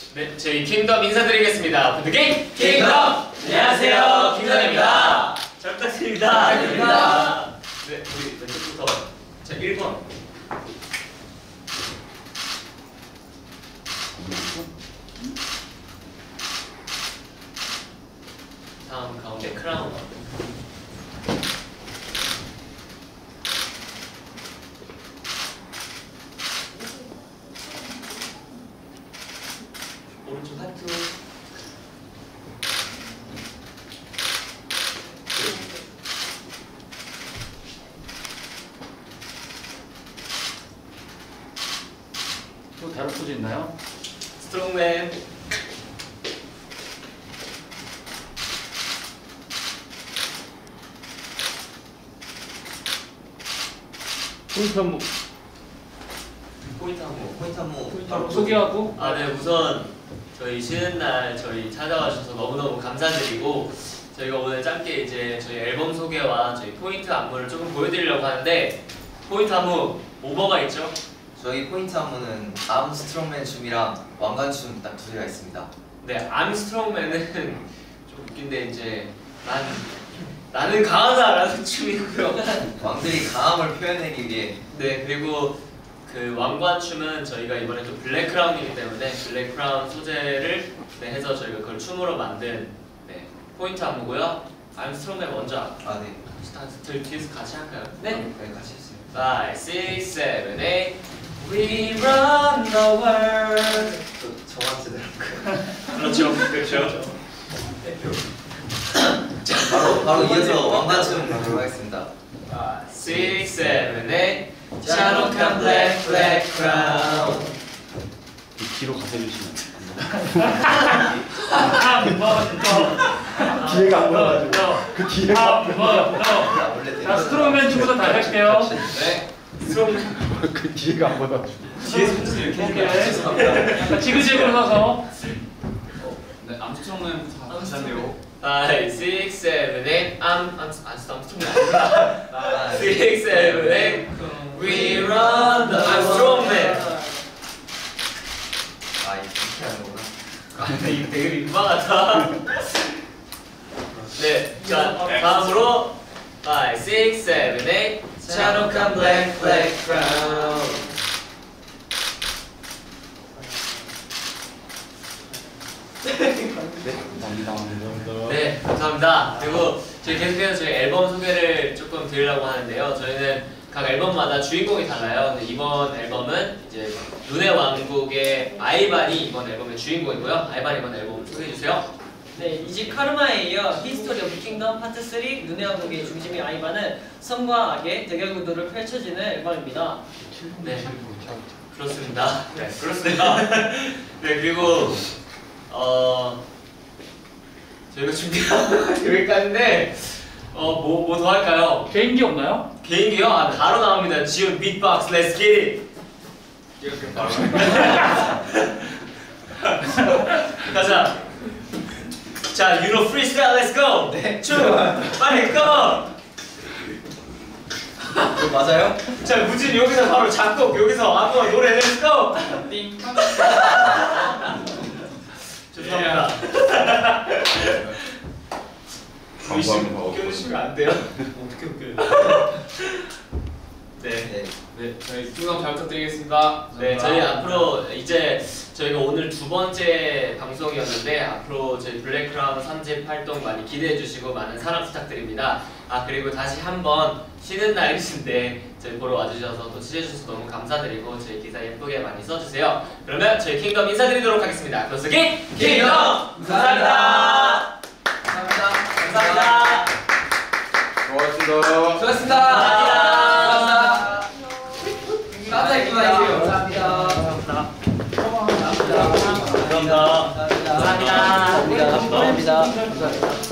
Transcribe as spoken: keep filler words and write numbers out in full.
네, 저희 킹덤 인사드리겠습니다. 부드게임 킹덤! 안녕하세요, 킹덤입니다. 잘 부탁드립니다. 부탁드립니다. 네, 우리 왼쪽부터. 자, 일 번. 다음 가운데 크라운. 오른쪽 하트. 또 다른 포즈 있나요? 스트롱맨. 포인트 한번 포인트 한번. 포인트 한번 바로 소개하고. 아, 네, 우선 저희 쉬는 날 저희 찾아와 주셔서 너무너무 감사드리고, 저희가 오늘 짧게 이제 저희 앨범 소개와 저희 포인트 안무를 조금 보여드리려고 하는데, 포인트 안무 오버가 있죠? 저희 포인트 안무는 암스트롱맨 춤이랑 왕관춤 딱 두 개가 있습니다. 네, 암스트롱맨은 좀 웃긴데 이제 난 나는 강하다라는 춤이고요. 왕들이 강함을 표현하기 위해. 네, 그리고 그 왕관춤은 저희가 이번에 또 블랙 크라운이기 때문에 블랙 크라운 소재를 네, 해서 저희가 그걸 춤으로 만든 네, 포인트 안무고요. 암스트롱맨 먼저. 아 네. 저희 뒤에서 같이 할까요? 네. 네 같이 했어요. five, six, seven, eight. We run the world. 저 저만 제대로 할까요? 그렇죠, 그렇죠. 바로 바로 이어서 왕관춤 가도록 하겠습니다. five, six, seven, eight. 자록한 black, black crown. 뒤로 가서 해주시면 됩니다. 뒤에가 안 보여가지고 그 뒤에가 안 보여. 자, 스트롱맨 춤부터 다시 할게요. 네, 스트롱맨. 그 뒤에가 안 보여가지고 뒤에서 혼자서 이렇게 해주세요. 죄송합니다. 약간 지그재그로 서서. 네, 암스트롱맨부터 다시 한대요. five, six, seven, eight. I'm, I'm, I'm 스트롱맨 아닙니다. five, six, seven, eight. We run the I'm strongman. 아 이렇게 하는 거구나. 아, 이거 되게 민망하다. 네, 자, 다음으로 five, six, seven, eight. 자록한 black, black crown. 네, 감사합니다. 네, 감사합니다. 그리고 저희 계속해서 저희 앨범 소개를 조금 드리려고 하는데요. 저희는 각 앨범마다 주인공이 달라요. 근데 이번 앨범은 이제 눈의 왕국의 아이반이 이번 앨범의 주인공이고요. 아이반 이번 앨범 소개해 주세요. 네, 이 집 카르마에 이어 히스토리 오브 킹덤 파트 삼 눈의 왕국의 중심인 아이반은 선과 악의 대결 구도를 펼쳐지는 앨범입니다. 네, 그렇습니다. 네, 그렇습니다. 네, 그리고 어 저희가 준비한 여기까지인데 어 뭐 뭐 더 할까요? 개인기 없나요? 개인기요? 아, 바로 나옵니다. 지훈 비트박스 렛츠 기 잇. 이렇게 바로. 가자. 자, 유로 프리스타일 렛츠 고. 네. 춤 빨리 고. 그거 맞아요? 자, 무진 여기서 바로 작곡 여기서 아무 노래 렛츠 고. 띵. 죄송합니다. 감사합니다. 웃겨주시면 안 돼요? 어떻게 웃겨요? 네. 네. 네, 저희 킹덤 잘 부탁드리겠습니다. 네, 저희 앞으로 이제 저희가 오늘 두 번째 방송이었는데 앞으로 저희 블랙 크라운 삼 집 활동 많이 기대해 주시고 많은 사랑 부탁드립니다. 아, 그리고 다시 한번 쉬는 날이신데 저희 보러 와주셔서 또 취재해주셔서 너무 감사드리고 저희 기사 예쁘게 많이 써주세요. 그러면 저희 킹덤 인사드리도록 하겠습니다. 크로스기 킹덤! 감사합니다. 감사합니다. 감사합니다. 고맙습니다. 수고하셨습니다. 감사합니다. 감사합니다. 감사합니다. 감사합니다. 감사합니다. 감사합니다. 감사합니다. 감사합니다. 감사합니다. 감사합니다.